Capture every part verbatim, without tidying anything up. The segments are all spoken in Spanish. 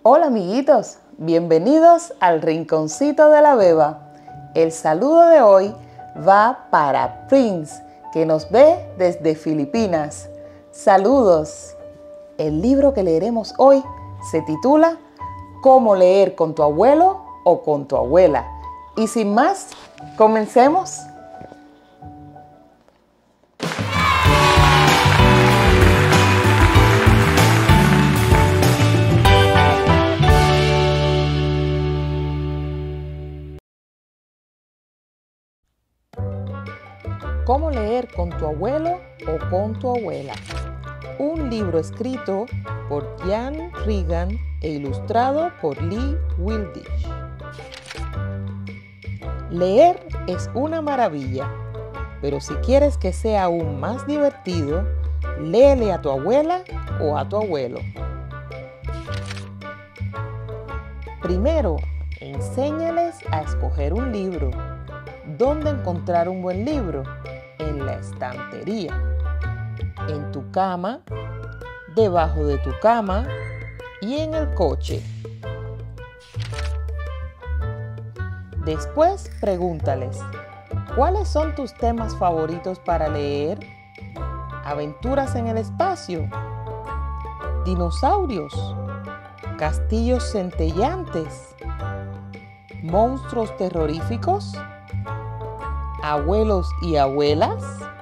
Hola amiguitos, bienvenidos al Rinconcito de la Beba. El saludo de hoy va para Prince, que nos ve desde Filipinas. Saludos. El libro que leeremos hoy se titula ¿Cómo leer con tu abuelo o con tu abuela? Y sin más, comencemos. ¿Cómo leer con tu abuelo o con tu abuela? Un libro escrito por Jan Regan e ilustrado por Lee Wildich. Leer es una maravilla, pero si quieres que sea aún más divertido, léele a tu abuela o a tu abuelo. Primero, enséñales a escoger un libro. ¿Dónde encontrar un buen libro? En la estantería, en tu cama, debajo de tu cama y en el coche. Después pregúntales, ¿cuáles son tus temas favoritos para leer? ¿Aventuras en el espacio? ¿Dinosaurios? ¿Castillos centellantes? ¿Monstruos terroríficos? ¿Abuelos y abuelas?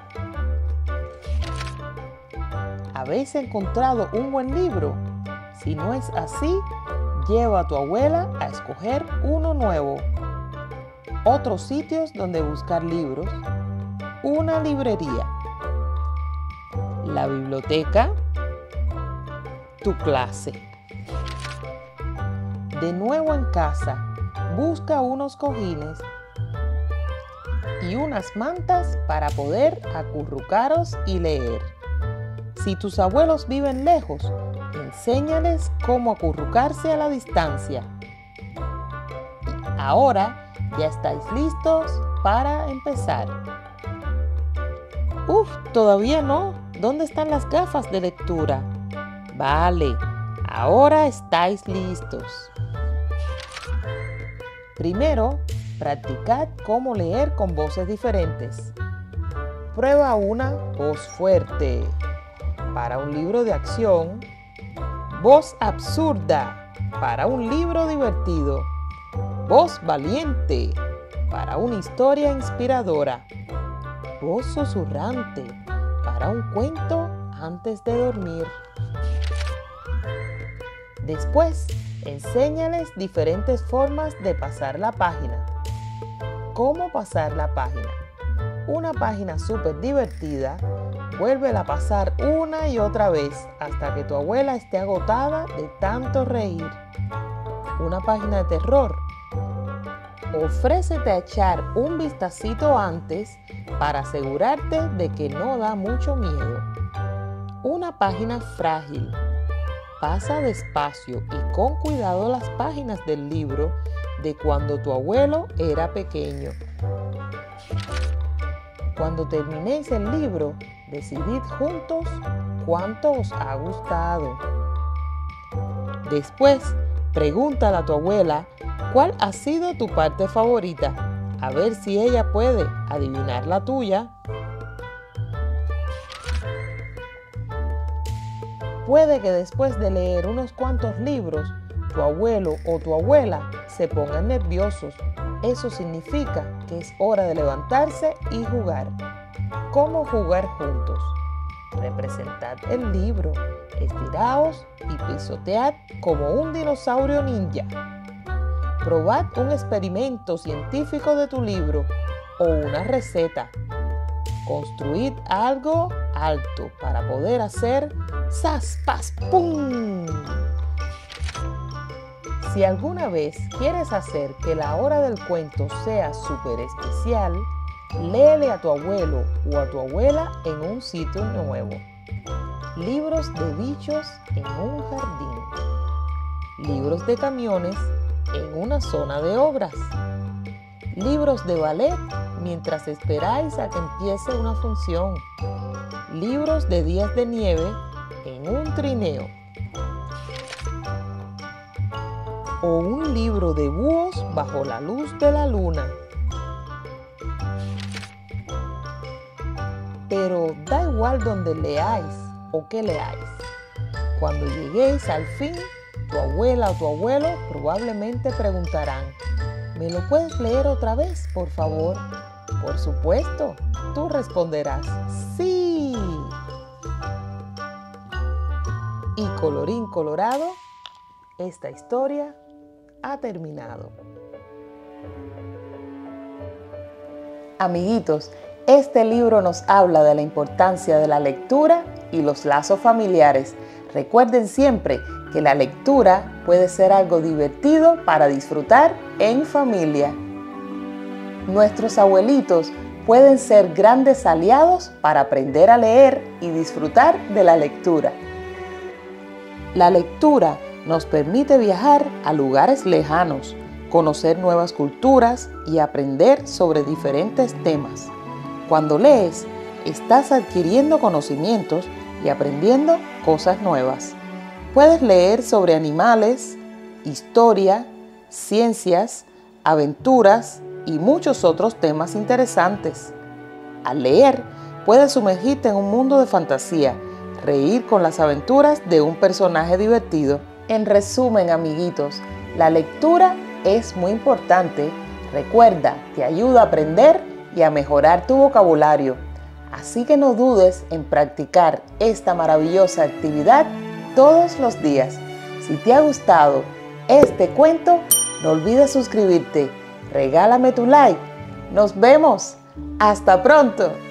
¿Habéis encontrado un buen libro? Si no es así, lleva a tu abuela a escoger uno nuevo. Otros sitios donde buscar libros. Una librería. La biblioteca. Tu clase. De nuevo en casa, busca unos cojines y unas mantas para poder acurrucaros y leer. Si tus abuelos viven lejos, enséñales cómo acurrucarse a la distancia. Ahora ya estáis listos para empezar. Uf, todavía no. ¿Dónde están las gafas de lectura? Vale, ahora estáis listos. Primero, practicad cómo leer con voces diferentes. Prueba una voz fuerte para un libro de acción, voz absurda para un libro divertido, voz valiente para una historia inspiradora, voz susurrante para un cuento antes de dormir. Después, enséñales diferentes formas de pasar la página. ¿Cómo pasar la página? Una página súper divertida, vuélvela a pasar una y otra vez hasta que tu abuela esté agotada de tanto reír. Una página de terror. Ofrécete a echar un vistacito antes para asegurarte de que no da mucho miedo. Una página frágil. Pasa despacio y con cuidado las páginas del libro de cuando tu abuelo era pequeño. Cuando terminéis el libro, decidid juntos cuánto os ha gustado. Después, pregúntale a tu abuela cuál ha sido tu parte favorita, a ver si ella puede adivinar la tuya. Puede que después de leer unos cuantos libros, tu abuelo o tu abuela se pongan nerviosos. Eso significa que es hora de levantarse y jugar. ¿Cómo jugar juntos? Representad el libro, estiraos y pisotead como un dinosaurio ninja. Probad un experimento científico de tu libro o una receta. Construid algo alto para poder hacer ¡zas, pas, pum! Si alguna vez quieres hacer que la hora del cuento sea súper especial, léele a tu abuelo o a tu abuela en un sitio nuevo. Libros de bichos en un jardín. Libros de camiones en una zona de obras. Libros de ballet mientras esperáis a que empiece una función. Libros de días de nieve en un trineo. o un libro de búhos bajo la luz de la luna. Pero da igual donde leáis o qué leáis. Cuando lleguéis al fin, tu abuela o tu abuelo probablemente preguntarán: ¿me lo puedes leer otra vez, por favor? Por supuesto, tú responderás: ¡sí! Y colorín colorado, esta historia ha terminado. Amiguitos, este libro nos habla de la importancia de la lectura y los lazos familiares. Recuerden siempre que la lectura puede ser algo divertido para disfrutar en familia. Nuestros abuelitos pueden ser grandes aliados para aprender a leer y disfrutar de la lectura. La lectura nos permite viajar a lugares lejanos, conocer nuevas culturas y aprender sobre diferentes temas. Cuando lees, estás adquiriendo conocimientos y aprendiendo cosas nuevas. Puedes leer sobre animales, historia, ciencias, aventuras y muchos otros temas interesantes. Al leer, puedes sumergirte en un mundo de fantasía, reír con las aventuras de un personaje divertido. En resumen, amiguitos, la lectura es muy importante. Recuerda, te ayuda a aprender y a mejorar tu vocabulario. Así que no dudes en practicar esta maravillosa actividad todos los días. Si te ha gustado este cuento, no olvides suscribirte. Regálame tu like. Nos vemos. ¡Hasta pronto!